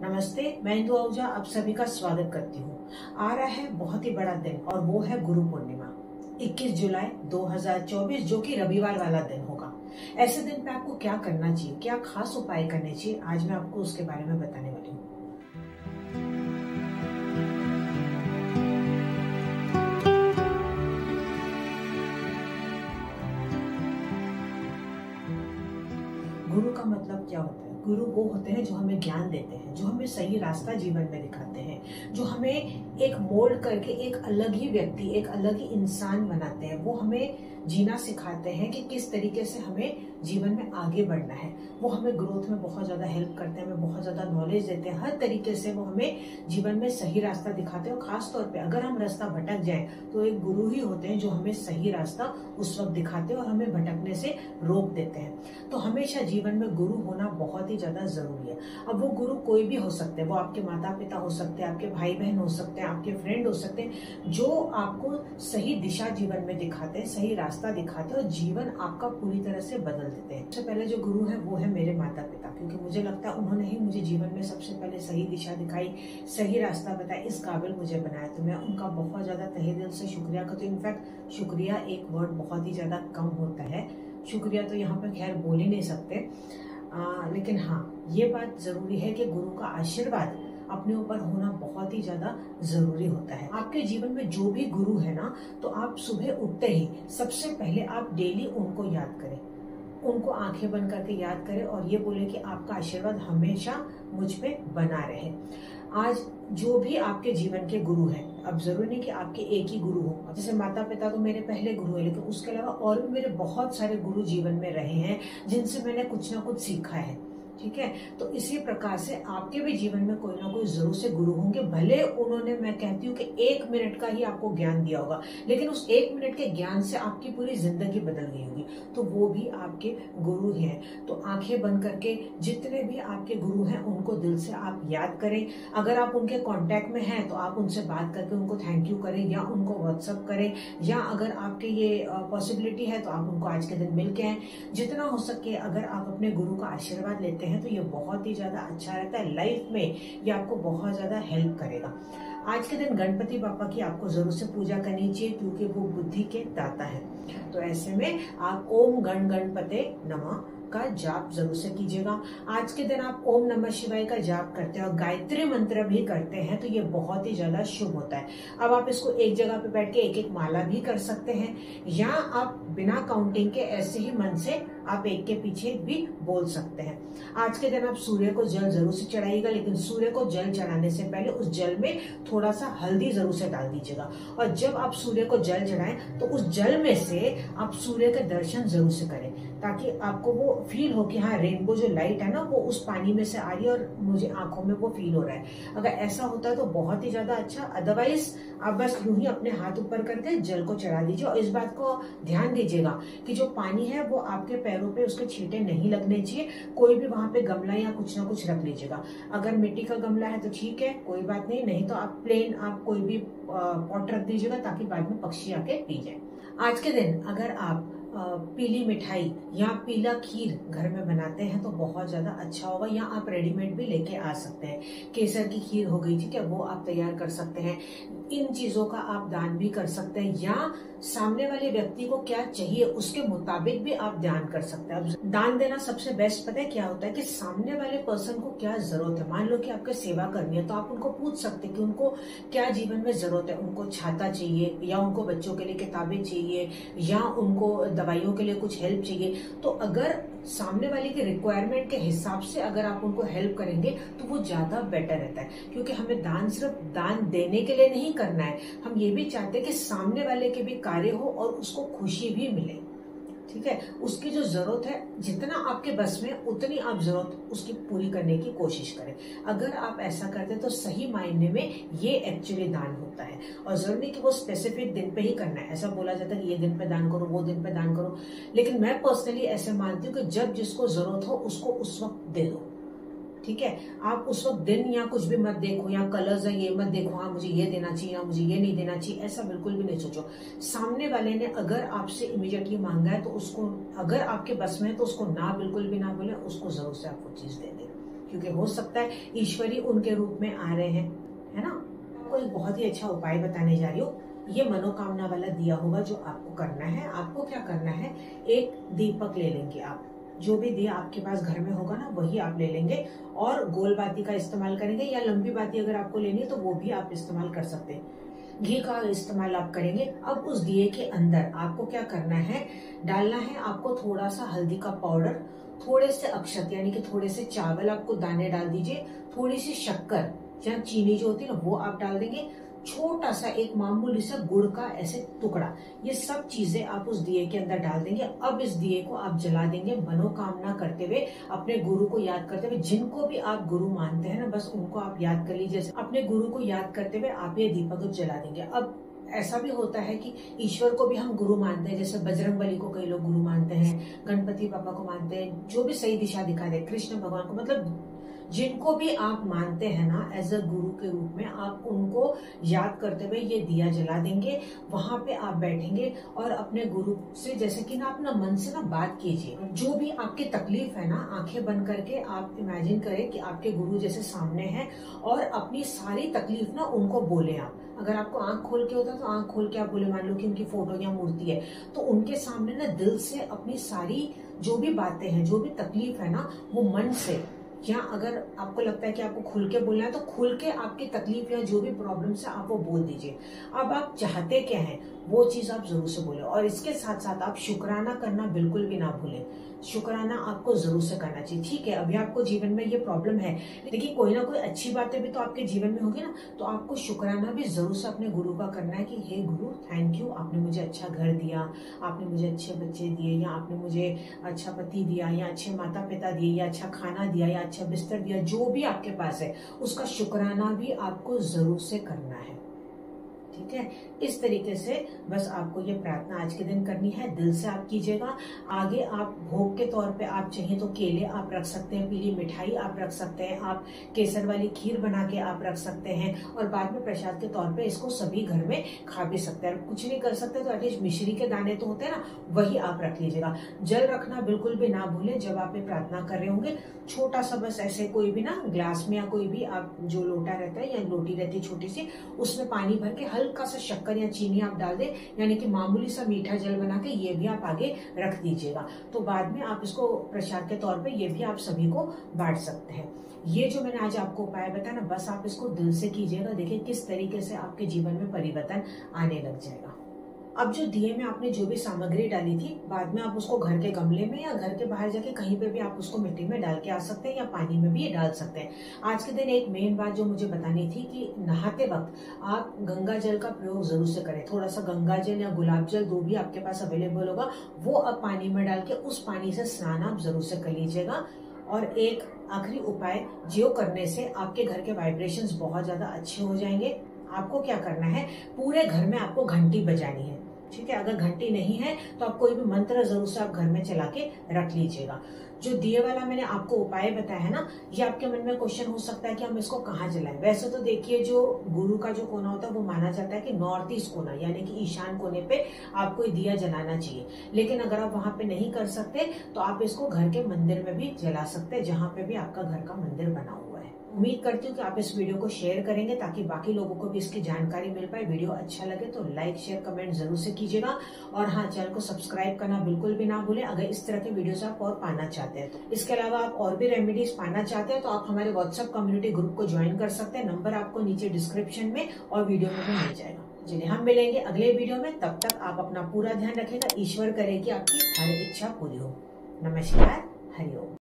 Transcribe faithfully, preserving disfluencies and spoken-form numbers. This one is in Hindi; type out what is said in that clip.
नमस्ते, मैं इंदु आहूजा आप सभी का स्वागत करती हूँ। आ रहा है बहुत ही बड़ा दिन और वो है गुरु पूर्णिमा इक्कीस जुलाई दो हज़ार चौबीस, जो कि रविवार वाला दिन होगा। ऐसे दिन पे आपको क्या करना चाहिए, क्या खास उपाय करने चाहिए, आज मैं आपको उसके बारे में बताने वाली हूँ। गुरु का मतलब क्या होता है? गुरु वो होते हैं जो हमें ज्ञान देते हैं, जो हमें सही रास्ता जीवन में दिखाते हैं, जो हमें एक मोल्ड करके एक अलग ही व्यक्ति, एक अलग ही इंसान बनाते हैं। वो हमें जीना सिखाते हैं कि किस तरीके से हमें जीवन में आगे बढ़ना है। वो हमें ग्रोथ में बहुत ज्यादा हेल्प करते हैं, हमें बहुत ज्यादा नॉलेज देते हैं। हर तरीके से वो हमें जीवन में सही रास्ता दिखाते हैं। और खास तौर पे अगर हम रास्ता भटक जाएं तो एक गुरु ही होते हैं जो हमें सही रास्ता उस वक्त दिखाते हैं और हमें भटकने से रोक देते हैं। तो हमेशा जीवन में गुरु होना बहुत ही ज्यादा जरूरी है। अब वो गुरु कोई भी हो सकते हैं, वो आपके माता पिता हो सकते हैं, आपके भाई बहन हो सकते हैं, आपके फ्रेंड हो सकते हैं, जो आपको सही दिशा जीवन में दिखाते हैं, सही रास्ता दिखाते हैं और जीवन आपका पूरी तरह से बदल देते हैं। सबसे पहले जो गुरु है वो है मेरे माता पिता, क्योंकि मुझे लगता है उन्होंने ही मुझे जीवन में सबसे पहले सही दिशा दिखाई, सही रास्ता बताया, इस काबिल मुझे बनाया। तो मैं उनका बहुत ज्यादा तहे दिल से शुक्रिया करती हूँ। इनफैक्ट शुक्रिया एक वर्ड बहुत ही ज्यादा कम होता है, शुक्रिया तो यहाँ पर खैर बोल ही नहीं सकते। आ, लेकिन हाँ, ये बात जरूरी है कि गुरु का आशीर्वाद अपने ऊपर होना बहुत ही ज्यादा जरूरी होता है। आपके जीवन में जो भी गुरु है ना, तो आप सुबह उठते ही सबसे पहले आप डेली उनको याद करें, उनको आंखें बंद करके याद करें और ये बोले कि आपका आशीर्वाद हमेशा मुझ पे बना रहे। आज जो भी आपके जीवन के गुरु हैं, अब जरूरी नहीं कि आपके एक ही गुरु हो। जैसे माता पिता तो मेरे पहले गुरु है, लेकिन उसके अलावा और भी मेरे बहुत सारे गुरु जीवन में रहे हैं जिनसे मैंने कुछ ना कुछ सीखा है। ठीक है, तो इसी प्रकार से आपके भी जीवन में कोई ना कोई जरूर से गुरु होंगे। भले उन्होंने, मैं कहती हूँ कि एक मिनट का ही आपको ज्ञान दिया होगा, लेकिन उस एक मिनट के ज्ञान से आपकी पूरी जिंदगी बदल गई होगी, तो वो भी आपके गुरु ही हैं। तो आंखें बंद करके जितने भी आपके गुरु हैं उनको दिल से आप याद करें। अगर आप उनके कांटेक्ट में हैं तो आप उनसे बात करके उनको थैंक यू करें या उनको व्हाट्सअप करें, या अगर आपके ये पॉसिबिलिटी है तो आप उनको आज के दिन मिल के आए। जितना हो सके अगर आप अपने गुरु का आशीर्वाद लेते हैं तो ये बहुत ही ज्यादा अच्छा रहता है। लाइफ में ये आपको बहुत ज्यादा हेल्प करेगा। आज के दिन गणपति बापा की आपको जरूर से पूजा करनी चाहिए, क्योंकि वो बुद्धि के दाता है। तो ऐसे में आप ओम गण गणपते नमः का जाप जरूर से कीजिएगा। आज के दिन आप ओम नमः शिवाय का जाप करते हैं और गायत्री मंत्र भी करते हैं, तो ये बहुत ही ज्यादा शुभ होता है। अब आप इसको एक जगह पे बैठ के एक एक माला भी कर सकते हैं, या आप बिना काउंटिंग के ऐसे ही मन से आप एक के पीछे भी बोल सकते हैं। आज के दिन आप सूर्य को जल जरूर से चढ़ाइएगा, लेकिन सूर्य को जल चढ़ाने से पहले उस जल में थोड़ा सा हल्दी जरूर से डाल दीजिएगा। और जब आप सूर्य को जल चढ़ाएं तो उस जल में से आप सूर्य के दर्शन जरूर से करें, ताकि आपको वो फील हो कि हाँ, रेनबो जो लाइट है ना वो उस पानी में से आ रही है और मुझे आंखों में वो फील हो रहा है। अगर ऐसा होता है तो बहुत ही ज्यादा अच्छा। अदरवाइज आप बस यूं ही अपने हाथ ऊपर करके जल को चढ़ा दीजिए। और इस बात को ध्यान दीजिएगा कि जो पानी है वो आपके पैरों पे उसके छींटे नहीं लगने चाहिए। कोई भी वहां पे गमला या कुछ ना कुछ रख लीजिएगा। अगर मिट्टी का गमला है तो ठीक है, कोई बात नहीं, नहीं तो आप प्लेन आप कोई भी पॉट रख दीजिएगा, ताकि बाद में पक्षी आके पी जाए। आज के दिन अगर आप पीली मिठाई या पीला खीर घर में बनाते हैं तो बहुत ज्यादा अच्छा होगा, या आप रेडीमेड भी लेके आ सकते हैं। केसर की खीर हो गई, ठीक है, वो आप तैयार कर सकते हैं। इन चीजों का आप दान भी कर सकते हैं, या सामने वाले व्यक्ति को क्या चाहिए उसके मुताबिक भी आप दान कर सकते हैं। अब दान देना सबसे बेस्ट पता है क्या होता है कि सामने वाले पर्सन को क्या जरूरत है। मान लो कि आपको सेवा करनी है तो आप उनको पूछ सकते हैं कि उनको क्या जीवन में जरूरत है। उनको छाता चाहिए, या उनको बच्चों के लिए किताबें चाहिए, या उनको दवाइयों के लिए कुछ हेल्प चाहिए। तो अगर सामने वाले के रिक्वायरमेंट के हिसाब से अगर आप उनको हेल्प करेंगे तो वो ज्यादा बेटर रहता है। क्योंकि हमें दान सिर्फ दान देने के लिए नहीं करना है, हम ये भी चाहते हैं कि सामने वाले के भी कार्य हो और उसको खुशी भी मिले। ठीक है, उसकी जो जरूरत है, जितना आपके बस में उतनी आप जरूरत उसकी पूरी करने की कोशिश करें। अगर आप ऐसा करते हैं तो सही मायने में ये एक्चुअली दान होता है। और जरूरी नहीं कि वो स्पेसिफिक दिन पे ही करना है। ऐसा बोला जाता है कि ये दिन पे दान करो, वो दिन पे दान करो, लेकिन मैं पर्सनली ऐसे मानती हूँ कि जब जिसको जरूरत हो उसको उस वक्त दे दो। ठीक है, आप उस वक्त दिन या कुछ भी मत देखो, या कलर्स है ये मत देखो, हाँ मुझे ये देना चाहिए या मुझे ये नहीं देना चाहिए, ऐसा बिल्कुल भी नहीं सोचो। सामने वाले ने अगर आपसे इमीडिएटली मांगा है तो उसको, अगर आपके बस में है तो उसको ना बिल्कुल भी ना बोले, उसको जरूर से आपको चीज दे दे। क्योंकि हो सकता है ईश्वर ही उनके रूप में आ रहे हैं, है ना। आपको एक बहुत ही अच्छा उपाय बताने जा रही हूँ। ये मनोकामना वाला दिया होगा जो आपको करना है। आपको क्या करना है, एक दीपक ले लेंगे आप, जो भी दिया आपके पास घर में होगा ना वही आप ले लेंगे, और गोल बाती का इस्तेमाल करेंगे, या लंबी बाती अगर आपको लेनी है तो वो भी आप इस्तेमाल कर सकते हैं। घी का इस्तेमाल आप करेंगे। अब उस दिए के अंदर आपको क्या करना है, डालना है आपको थोड़ा सा हल्दी का पाउडर, थोड़े से अक्षत यानी कि थोड़े से चावल आपको दाने डाल दीजिए, थोड़ी सी शक्कर या चीनी जो होती है ना वो आप डाल देंगे, छोटा सा एक मामूली सा गुड़ का ऐसे टुकड़ा, ये सब चीजें आप उस दिए के अंदर डाल देंगे। अब इस दिए को आप जला देंगे मनोकामना करते हुए, अपने गुरु को याद करते हुए। जिनको भी आप गुरु मानते हैं ना बस उनको आप याद कर लीजिए। अपने गुरु को याद करते हुए आप ये दीपक जला देंगे। अब ऐसा भी होता है कि ईश्वर को भी हम गुरु मानते हैं, जैसे बजरंगबली को कई लोग गुरु मानते हैं, गणपति पापा को मानते हैं, जो भी सही दिशा दिखा दे, कृष्ण भगवान को, मतलब जिनको भी आप मानते हैं ना एज अ गुरु के रूप में, आप उनको याद करते हुए ये दिया जला देंगे। वहां पे आप बैठेंगे और अपने गुरु से जैसे कि ना अपना मन से ना बात कीजिए। जो भी आपकी तकलीफ है ना, आंखें बंद करके आप इमेजिन करें कि आपके गुरु जैसे सामने हैं और अपनी सारी तकलीफ ना उनको बोले आप। अगर आपको आंख खोल के होता तो आंख खोल के आप बोले, मान लो कि उनकी फोटो या मूर्ति है तो उनके सामने ना दिल से अपनी सारी जो भी बातें हैं, जो भी तकलीफ है ना वो मन से, या अगर आपको लगता है कि आपको खुल के बोलना है तो खुल के आपकी तकलीफ या जो भी प्रॉब्लम्स है आप वो बोल दीजिए। अब आप चाहते क्या हैं वो चीज आप जरूर से बोले, और इसके साथ साथ आप शुक्राना करना बिल्कुल भी ना भूलें। शुक्राना आपको जरूर से करना चाहिए। ठीक है, अभी आपको जीवन में ये प्रॉब्लम है, लेकिन कोई ना कोई अच्छी बातें भी तो आपके जीवन में होगी ना, तो आपको शुक्राना भी जरूर से अपने गुरु का करना है कि हे गुरु, थैंक यू, आपने मुझे अच्छा घर दिया, आपने मुझे अच्छे बच्चे दिए, या आपने मुझे अच्छा पति दिया, या अच्छे माता पिता दिए, या अच्छा खाना दिया, या अच्छा बिस्तर दिया। जो भी आपके पास है उसका शुक्राना भी आपको जरूर से करना है। ठीक है, इस तरीके से बस आपको ये प्रार्थना आज के दिन करनी है, दिल से आप कीजिएगा। आगे आप भोग के तौर पे आप चाहिए तो केले आप रख सकते हैं, पीली मिठाई आप रख सकते हैं, आप केसर वाली खीर बना के आप रख सकते हैं, और बाद में प्रसाद के तौर पे इसको सभी घर में खा भी सकते हैं। कुछ नहीं कर सकते तो एटलीस्ट मिश्री के दाने तो होते हैं ना, वही आप रख लीजिएगा। जल रखना बिल्कुल भी ना भूलें जब आप ये प्रार्थना कर रहे होंगे। छोटा सा बस ऐसे कोई भी ना ग्लास में या कोई भी आप जो लोटा रहता है या लोटी रहती है छोटी सी, उसमें पानी भर के हल्का सा शक्कर या चीनी आप डाल दें, यानी कि मामूली सा मीठा जल बना के ये भी आप आगे रख दीजिएगा। तो बाद में आप इसको प्रसाद के तौर पे ये भी आप सभी को बांट सकते हैं। ये जो मैंने आज आपको उपाय बताया ना, बस आप इसको दिल से कीजिएगा, देखिए किस तरीके से आपके जीवन में परिवर्तन आने लग जाएगा। अब जो दिए में आपने जो भी सामग्री डाली थी, बाद में आप उसको घर के गमले में या घर के बाहर जाके कहीं पे भी आप उसको मिट्टी में डाल के आ सकते हैं, या पानी में भी डाल सकते हैं। आज के दिन एक मेन बात जो मुझे बतानी थी कि नहाते वक्त आप गंगा जल का प्रयोग जरूर से करें। थोड़ा सा गंगा जल या गुलाब जल जो भी आपके पास अवेलेबल होगा वो अब पानी में डाल के उस पानी से स्नान आप जरूर से कर लीजिएगा। और एक आखिरी उपाय जो करने से आपके घर के वाइब्रेशंस बहुत ज्यादा अच्छे हो जाएंगे। आपको क्या करना है, पूरे घर में आपको घंटी बजानी है। ठीक है, अगर घंटी नहीं है तो आप कोई भी मंत्र जरूर से आप घर में चला के रख लीजिएगा। जो दिए वाला मैंने आपको उपाय बताया है ना, ये आपके मन में क्वेश्चन हो सकता है कि हम इसको कहाँ जलाएं। वैसे तो देखिए, जो गुरु का जो कोना होता है वो माना जाता है कि नॉर्थ ईस्ट कोना यानी कि ईशान कोने पे आपको ये दिया जलाना चाहिए। लेकिन अगर आप वहां पे नहीं कर सकते तो आप इसको घर के मंदिर में भी जला सकते हैं, जहाँ पे भी आपका घर का मंदिर बना हुआ है। उम्मीद करती हूँ कि आप इस वीडियो को शेयर करेंगे ताकि बाकी लोगों को भी इसकी जानकारी मिल पाए। वीडियो अच्छा लगे तो लाइक शेयर कमेंट जरूर से कीजिएगा, और हाँ, चैनल को सब्सक्राइब करना बिल्कुल भी ना भूलें अगर इस तरह के वीडियोस आप और पाना चाहते हैं तो। इसके अलावा आप और भी रेमेडीज पाना चाहते हैं तो आप हमारे व्हाट्सएप कम्युनिटी ग्रुप को ज्वाइन कर सकते हैं। नंबर आपको नीचे डिस्क्रिप्शन में और वीडियो में भी मिल जाएगा। जिन्हें हम मिलेंगे अगले वीडियो में, तब तक आप अपना पूरा ध्यान रखेगा। ईश्वर करे कि आपकी हर इच्छा पूरी हो। नमस्कार, हरिओम।